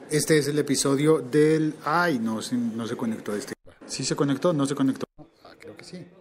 Este es el episodio del... Ay, no, no se conectó este. ¿Sí se conectó? ¿No se conectó? Ah, creo que sí.